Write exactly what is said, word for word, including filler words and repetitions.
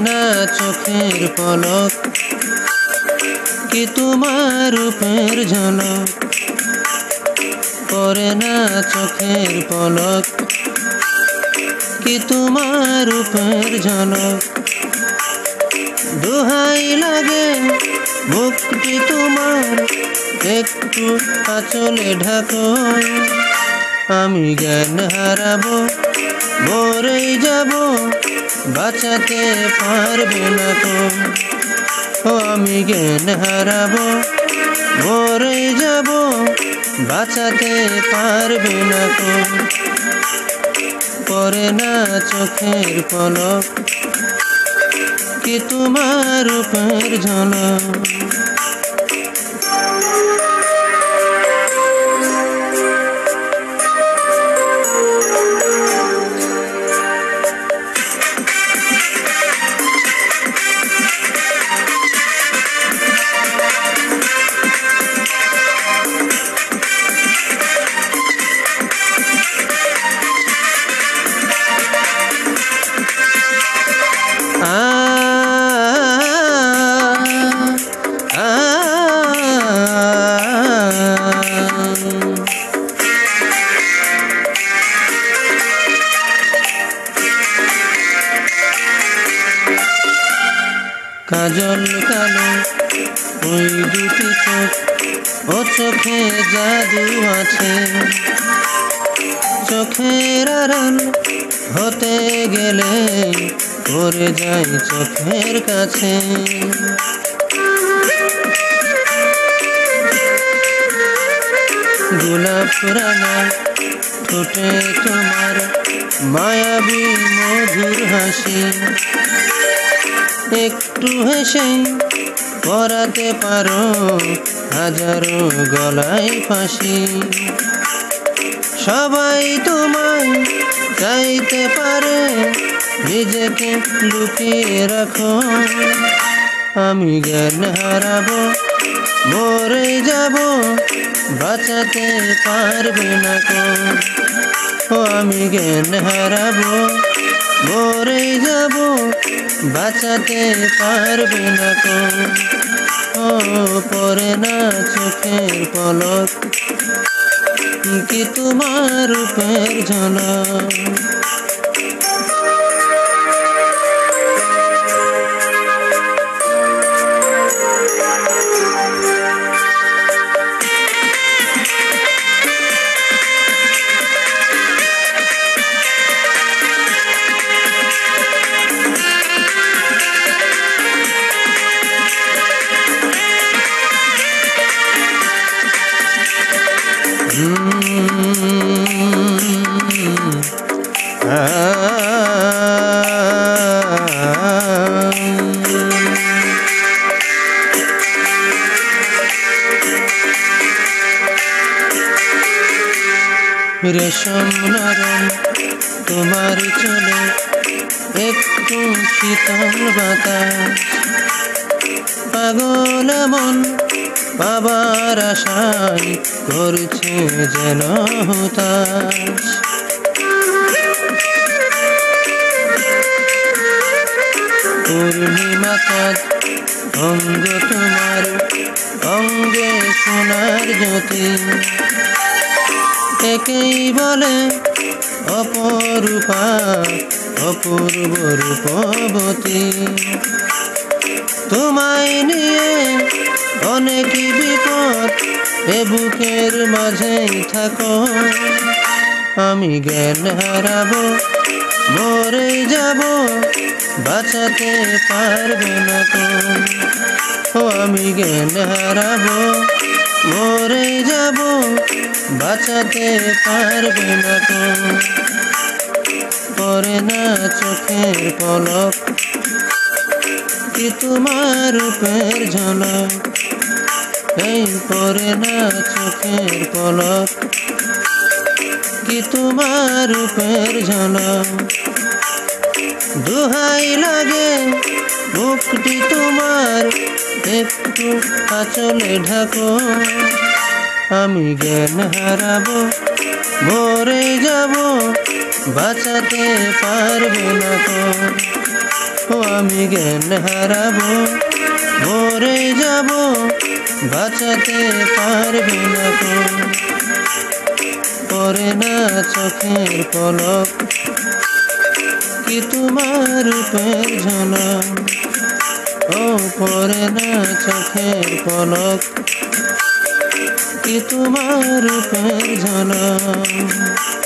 না চোখের পলক কি তোমার রূপের ঝলক পড়ে না চোখের পলক কি তোমার রূপের ঝলক দোহাই লাগে মুখটি তোমার একটু আঁচলে ঢাকো আমি জ্ঞান হারাবো মরেই যাব বাঁচাতে পারবে না তো ও আমি জ্ঞান হারাবো মরেই যাব বাঁচাতে পারবে না তো পড়ে না চোখের পলক কি তোমার রূপের ঝলক কাজল কালো ওই দুটি চোখ ও চোখে জাদু আছে চোখের আড়াল হতে গেলে পড়ে যাই চোখের কাছে গোলাপ রাঙা ঠোঁটে তোমার মায়াবী মধুর হাসি একটু হেসে পরাতে পারো হাজারো গলায় ফাঁসি সবাই তোমায় চাইতে পারে নিজেকে লুকিয়ে রাখো আমি জ্ঞান হারাবো মরে যাব বাঁচাতে পারবে না তো ও আমি জ্ঞান হারাবো মরে যাব বাঁচাতে পারবে না তো ও পড়ে না চোখের পলক কি তোমার রূপের ঝলক রেশম নরম তোমার চলে একটু শীতল বাতাস পাগল মন পাবার আশায় করছে যেন হুতাশ পূর্ণিমা চাঁদ অঙ্গ তোমার অঙ্গে সোনার জ্যোতি একেই বলে অপরূপা অপূর্ব রূপবতী তোমায় নিয়ে অনেক বিপদ এ বুকের মাঝেই থাকো আমি জ্ঞান হারাবো মরে যাব বাঁচাতে পারবে না তো ও আমি জ্ঞান হারাবো মরে যাব বাঁচাতে পারবে না তো পড়ে না চোখের পলক কি তোমার রূপের ঝলক এই পড়ে না চোখের পলক কি তোমার রূপের ঝলক দোহাই লাগে মুখটি তোমার একটু আঁচলে ঢাকো আমি জ্ঞান হারাবো মরে যাব বাঁচাতে পারবে না তো ও আমি জ্ঞান হারাবো, মরে যাব, বাঁচাতে পারবে না কো। পরে না চোখের পলক, কি তোমার রূপের ঝলক, ও পরে না চোখের পলক, কি তোমার রূপের ঝলক।